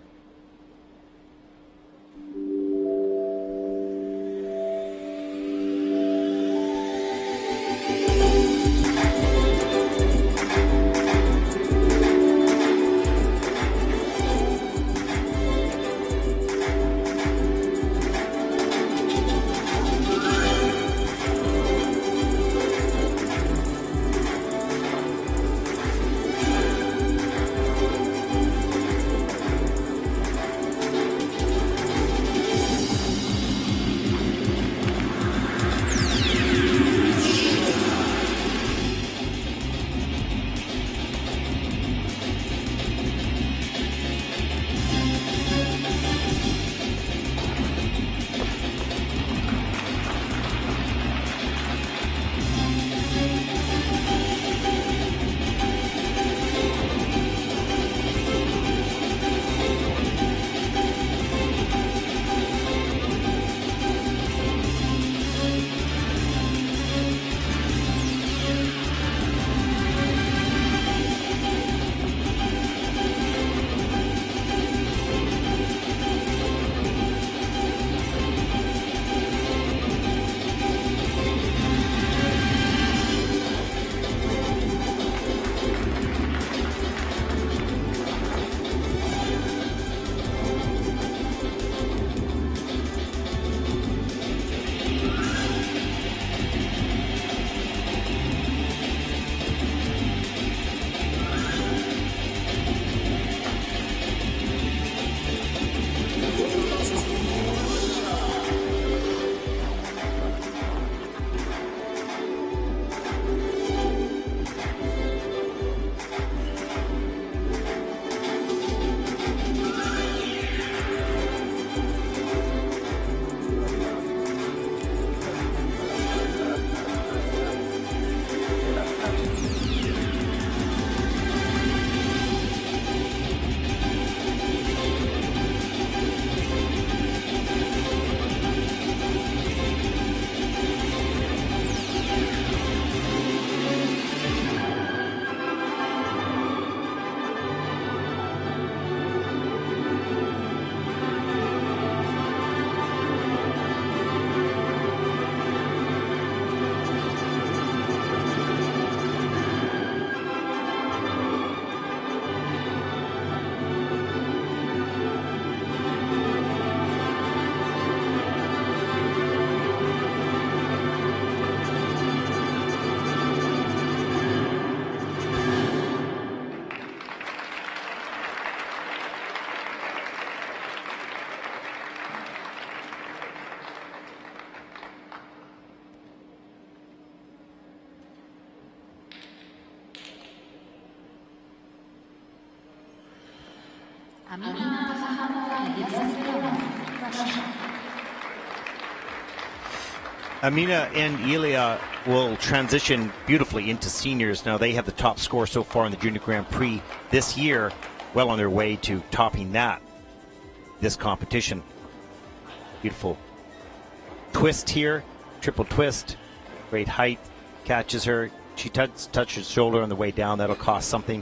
Amina and Ilya will transition beautifully into seniors. Now they have the top score so far in the Junior Grand Prix this year, well on their way to topping this competition. Beautiful twist here, triple twist, great height, catches her. She touches shoulder on the way down, that'll cost something.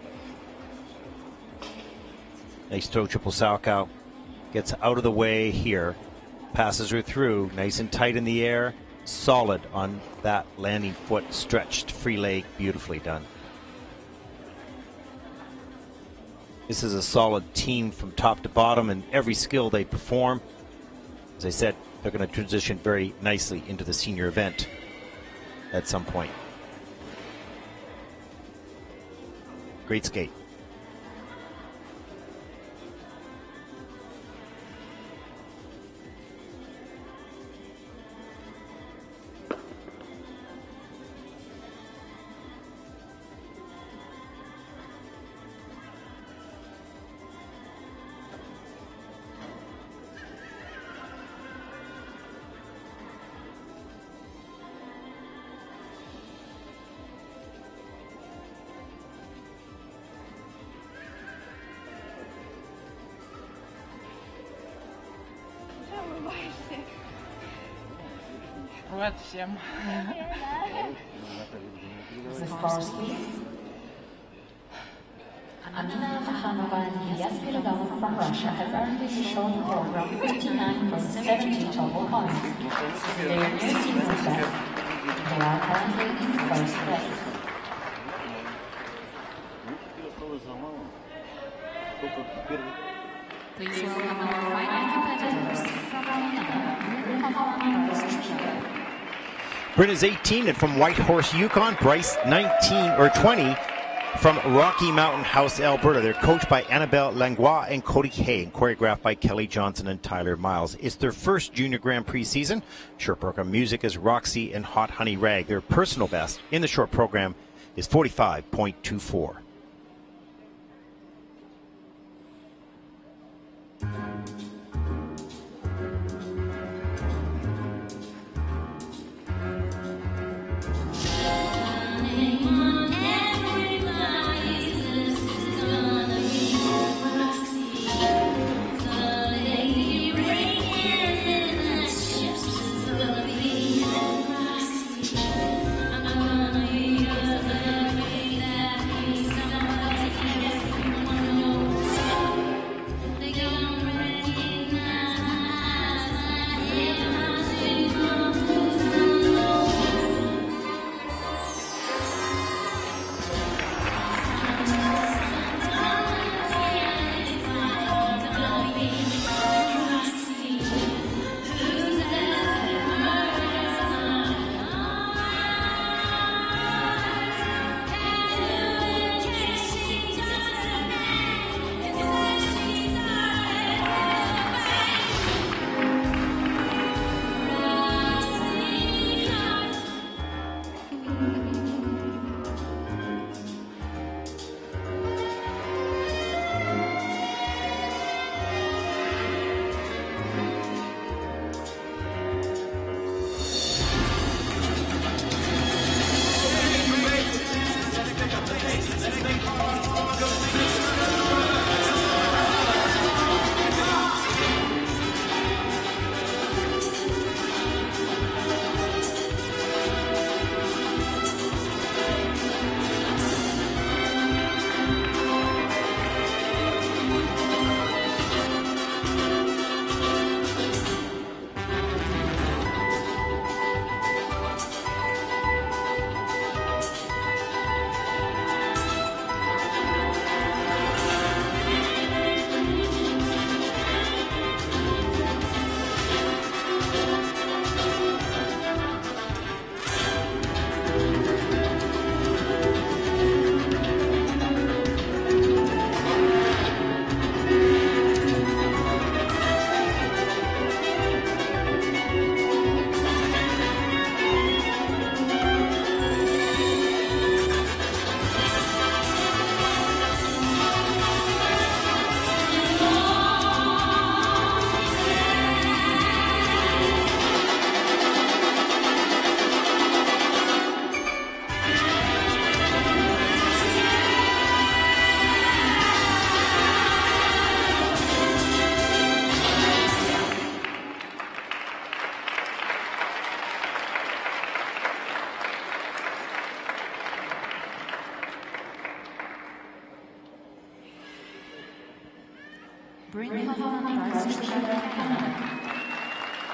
Nice throw, triple Salchow. Gets out of the way here. Passes her through, nice and tight in the air. Solid on that landing foot, stretched, free leg, beautifully done. This is a solid team from top to bottom, and every skill they perform. As I said, they're going to transition very nicely into the senior event at some point. Great skate. Привет всем. Amina Yaspirova from Russia has earned this short program 59.70 total points. Their new team is best. They are currently in first place. Please welcome our final competitors from Canada, Austria. Brenna's 18, and from Whitehorse, Yukon, Bryce 19 or 20 from Rocky Mountain House, Alberta. They're coached by Annabelle Langlois and Cody Hay, and choreographed by Kelly Johnson and Tyler Miles. It's their first Junior Grand Prix season. Short program music is Roxy and Hot Honey Rag. Their personal best in the short program is 45.24.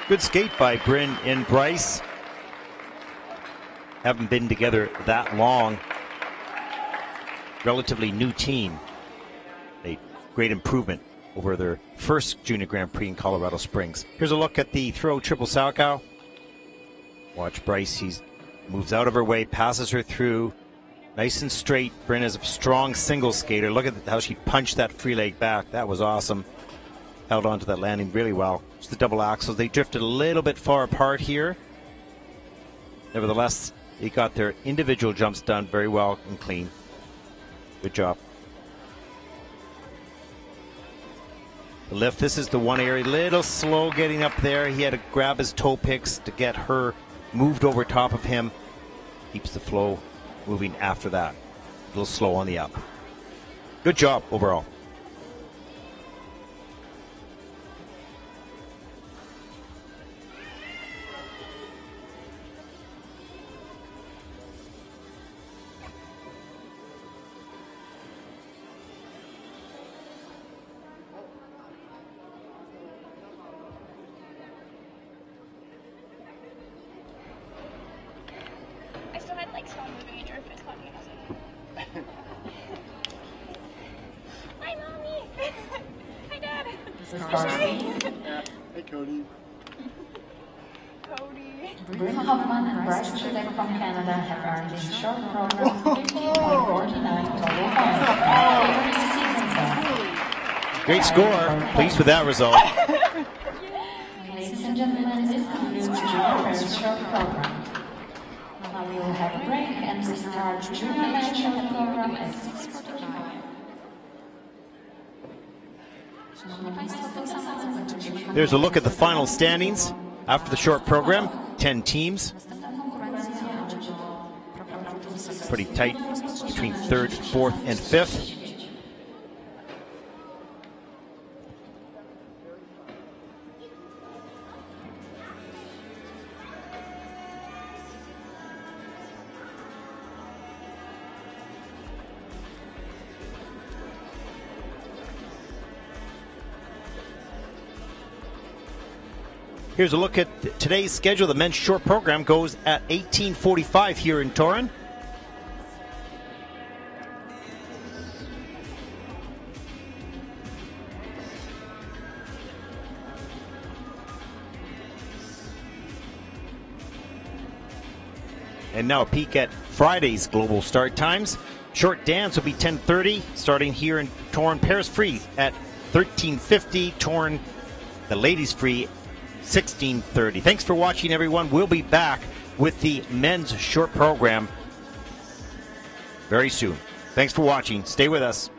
Good skate by Bryn and Bryce. Haven't been together that long. Relatively new team. A great improvement over their first Junior Grand Prix in Colorado Springs. Here's a look at the throw triple Salchow. Watch Bryce, he moves out of her way, passes her through. Nice and straight. Bryn is a strong single skater. Look at how she punched that free leg back. That was awesome. Held on to that landing really well. It's the double axles. They drifted a little bit far apart here. Nevertheless, they got their individual jumps done very well and clean. Good job. The lift, this is the one area, little slow getting up there. He had to grab his toe picks to get her moved over top of him. Keeps the flow moving after that. A little slow on the up. Good job overall. Hey, Cody. Bryn Hoffman and Bryce Chudek from Canada have earned this short program 15.49 total points. Great score. Pleased with that result. Ladies and gentlemen, this concludes Junior Pairs short program. Now we will have a break and restart Junior Men's short program at 6:45. There's a look at the final standings after the short program. 10 teams. Pretty tight between 3rd, 4th, and 5th. Here's a look at today's schedule. The men's short program goes at 18:45 here in Torun. And now a peek at Friday's global start times. Short dance will be 10:30, starting here in Torun. Pairs free at 13:50. Torun, the ladies free 16:30. Thanks for watching, everyone. We'll be back with the men's short program very soon. Thanks for watching. Stay with us.